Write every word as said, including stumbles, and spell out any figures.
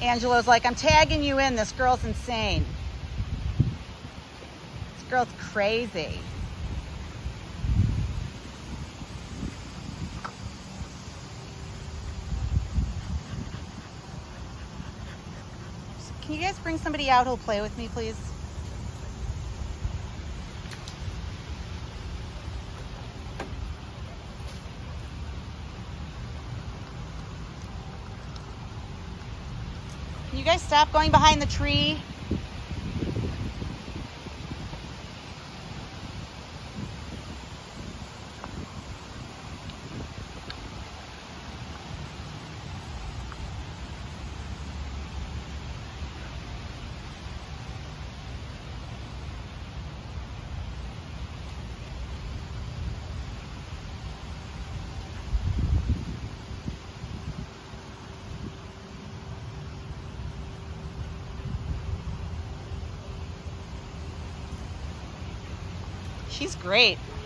Angela's like, I'm tagging you in. This girl's insane. This girl's crazy. Can you guys bring somebody out who'll play with me, please? Can you guys stop going behind the tree? She's great.